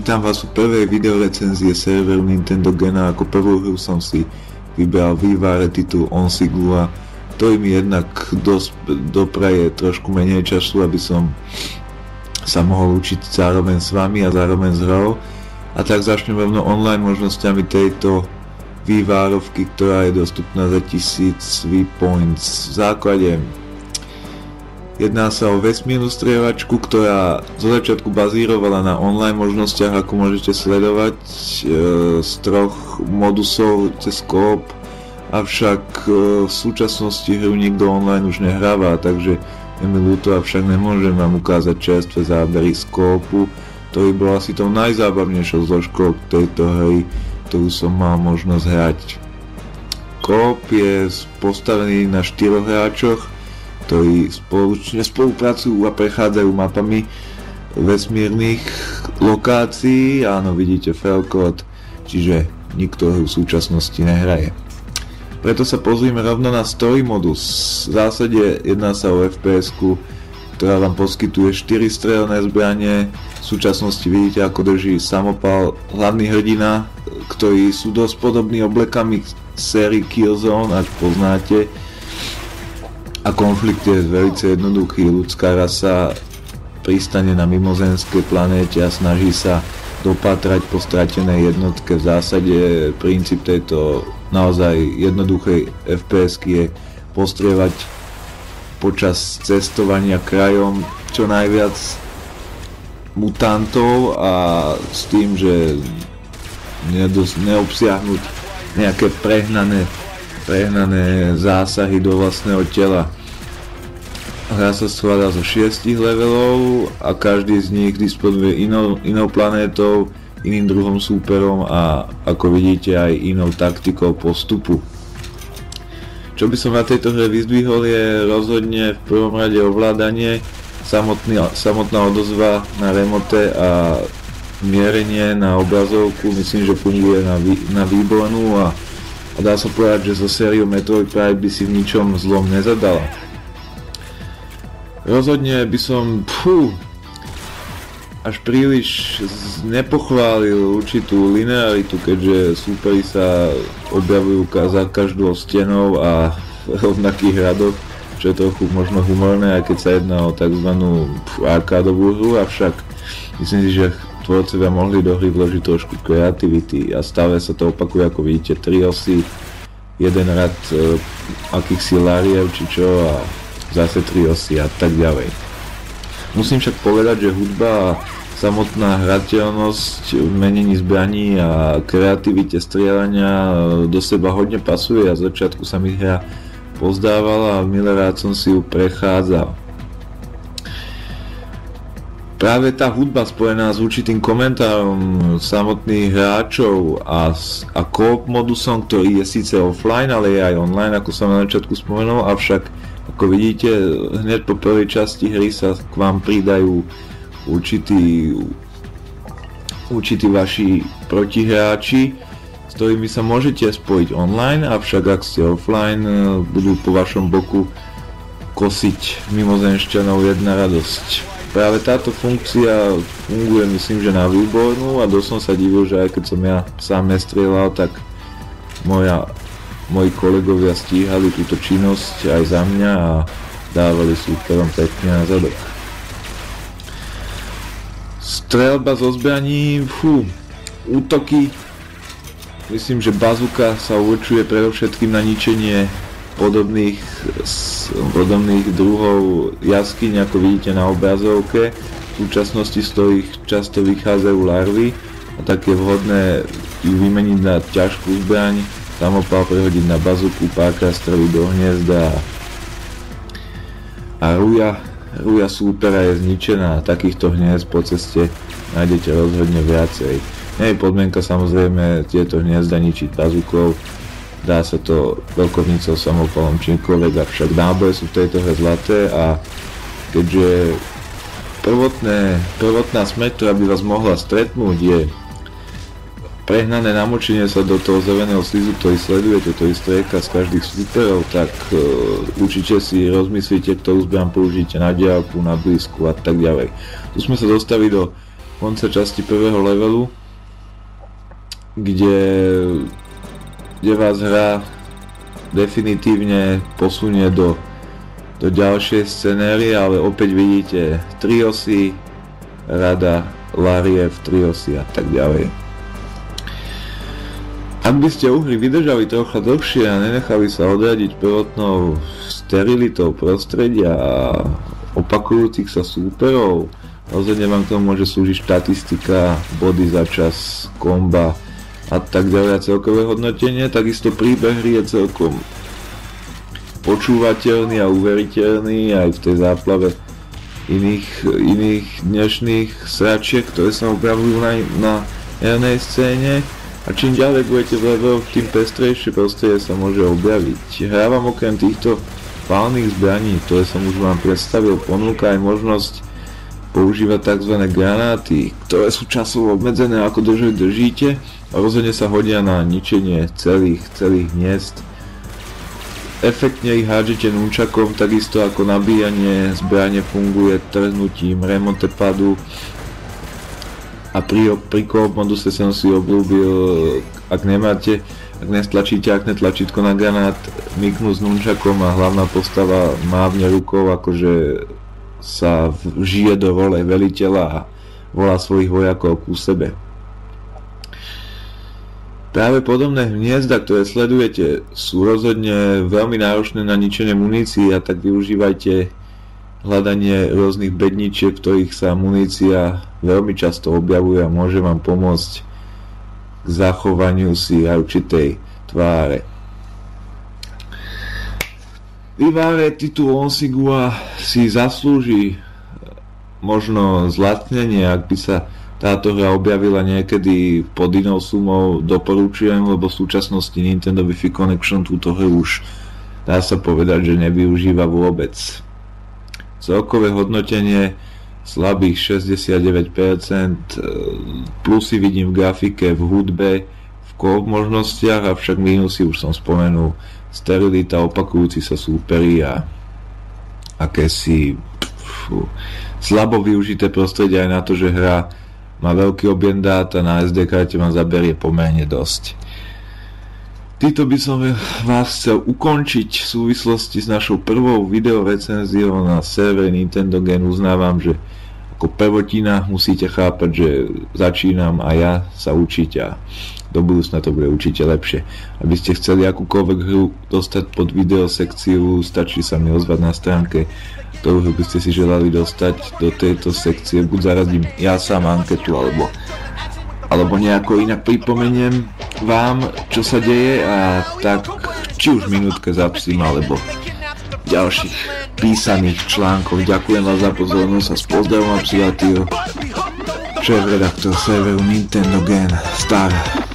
Vítam vás u prvej videorecenzie serveru Nintendo Gena. Ako prvú hru som si vybral vývare titul Onsiglua, ktorý mi jednak dosť dopraje trošku menej času, aby som sa mohol učiť zároveň s vami a zároveň s hrou. A tak začnem rovno online možnosťami tejto vývárovky, ktorá je dostupná za 1000 V-Points. V základe jedná sa o vesmírnu strieľačku, ktorá zo začiatku bazírovala na online možnostiach, ako môžete sledovať, z troch modusov cez co-op, avšak v súčasnosti hru nikto online už nehráva, takže je mi ľúto, avšak nemôžem vám ukázať čerstvé zábery z co-opu, ktorý bol asi tou najzábavnejšou zložkou tejto hry, ktorú som mal možnosť hrať. Co-op je postavený na 4 hráčoch, ktorí spolupracujú a prechádzajú mapami vesmírnych lokácií. Áno, vidíte failcode, čiže nikto v súčasnosti nehraje. Preto sa pozrieme rovno na story modus. V zásade jedná sa o FPS-ku, ktorá vám poskytuje 4 strelné zbranie. V súčasnosti vidíte, ako drží samopal hlavný hrdina, ktorí sú dosť podobní oblekami sérii Killzone, ak poznáte. A konflikt je veľmi jednoduchý. Ľudská rasa pristane na mimozemskej planéte a snaží sa dopatrať po stratenej jednotke. V zásade princíp tejto naozaj jednoduchej FPS-ky je postrievať počas cestovania krajom čo najviac mutantov a s tým, že neobsiahnuť nejaké prehnané zásahy do vlastného tela. Hra sa skladá zo 6 levelov a každý z nich disponuje inou planétou, iným druhom súperom a ako vidíte aj inou taktikou postupu. Čo by som na tejto hre vyzdvihol je rozhodne v prvom rade ovládanie, samotná odozva na remote a mierenie na obrazovku, myslím, že funguje na výbornú a dá sa povedať, že zo sériou Metroid Prime by si v ničom zlom nezadala. Rozhodne by som až príliš nepochválil určitú linearitu, keďže súperi sa objavujú za každou stenou a v rovnakých radoch, čo je trochu možno humorné, aj keď sa jedná o tzv. Arkádovú hru, avšak myslím si, že tvorcovia mohli do hry vložiť trošku kreativity a stále sa to opakuje, ako vidíte, 3 osy, jeden rad akýchsi lariev či čo a zase 3 osy a tak ďalej. Musím však povedať, že hudba a samotná hrateľnosť, menení zbraní a kreativite strieľania do seba hodne pasuje a z začiatku sa mi hra pozdávala a milé rád som si ju prechádzal. Práve tá hudba spojená s určitým komentárom samotných hráčov a co-op modusom, ktorý je síce offline, ale je aj online, ako som na začiatku spomenul, avšak ako vidíte, hneď po prvej časti hry sa k vám pridajú určití vaši protihráči, s ktorými sa môžete spojiť online, avšak ak ste offline, budú po vašom boku kosiť mimozemšťanov jedna radosť. Práve táto funkcia funguje, myslím, že na výbornú a dosť som sa divil, že aj keď som ja sám nestrieľal, tak moji kolegovia stíhali túto činnosť aj za mňa a dávali súperom pekne na zadok. Streľba zo zbraní, útoky, myslím, že bazuka sa určuje predovšetkým na ničenie podobných druhov jaskyň, ako vidíte na obrazovke. V súčasnosti z ktorých často vychádzajú larvy a tak je vhodné ju vymeniť na ťažkú zbraň, samopal prehodiť na bazuku, párkrát streliť do hniezda a ruja súpera je zničená. Takýchto hniezd po ceste nájdete rozhodne viacej. Nie je podmienka samozrejme tieto hniezda ničiť bazukou, dá sa to veľkovnicou, samopalom, čímkoľvek, avšak náboje sú v tejto hre zlaté a keďže prvotná smrť, ktorá by vás mohla stretnúť, je prehnané namočenie sa do toho zeleného slizu, ktorý sledujete, ktorý strieka z každých súperov, tak určite si rozmyslíte, ktorú zbraň použijete na diaľku, na blízku a tak ďalej. Tu sme sa dostali do konca časti prvého levelu, kde vás hra definitívne posunie do ďalšej scenérie, ale opäť vidíte Triosy, Rada, Lariev, Triosy a tak ďalej. Ak by ste hry vydržali trocha dlhšie a nenechali sa odradiť prvotnou sterilitou prostredia a opakujúcich sa súperov, rozhodne vám k tomu môže slúžiť štatistika, body za čas, komba a tak ďalej a celkové hodnotenie. Takisto príbeh hry je celkom počúvateľný a uveriteľný aj v tej záplave iných dnešných sračiek, ktoré sa objavujú na hernej scéne. A čím ďalej budete v leveloch, tým pestrejšie prostredie sa môže objaviť. Hra vám okrem týchto palných zbraní, ktoré som už vám predstavil, ponúka aj možnosť používať tzv. Granáty, ktoré sú časovo obmedzené, ako držíte, a rozhodne sa hodia na ničenie celých hniezd. Efektne ich hádžete nunčakom, takisto ako nabíjanie zbrane funguje trhnutím remote padu. A pri co-op moduse som si obľúbil, ak netlačíte akné tlačítko na granát, myknú s nunčakom a hlavná postava mávne rukou, akože sa žije do role veliteľa a volá svojich vojakov ku sebe. Práve podobné hniezda, ktoré sledujete, sú rozhodne veľmi náročné na ničenie munícií, a tak využívajte hľadanie rôznych bedničiek, v ktorých sa munícia veľmi často objavuje a môže vám pomôcť k zachovaniu si určitej tváre. Vyváre titul Onsigua si zaslúži možno zlacnenie, ak by sa táto hra objavila niekedy pod inou sumou, doporučujem, lebo v súčasnosti Nintendo Wi-Fi Connection túto hru už dá sa povedať, že nevyužíva vôbec. Celkové hodnotenie slabých 69%, plusy vidím v grafike, v hudbe, v co-op možnostiach, avšak mínusy už som spomenul: sterilita, opakujúci sa súperi a akési slabo využité prostredie aj na to, že hra má veľký objem dát a na SD karte vám zaberie pomerne dosť. Týto by som vás chcel ukončiť v súvislosti s našou prvou videorecenziou na servere Nintendo Gen. Uznávam, že ako prvotina musíte chápať, že začínam a ja sa učiť a do budúcna to bude určite lepšie. Aby ste chceli akúkoľvek hru dostať pod videosekciu, stačí sa mi ozvať na stránke, ktorú by ste si želali dostať do tejto sekcie. Buď zaradím ja sám anketu, alebo nejako inak pripomeniem vám, čo sa deje, a tak či už minútke zapsím, alebo ďalších písaných článkov. Ďakujem vás za pozornosť a s pozdravom a prijatýho šéf-redaktor serveru Nintendo Gen Star.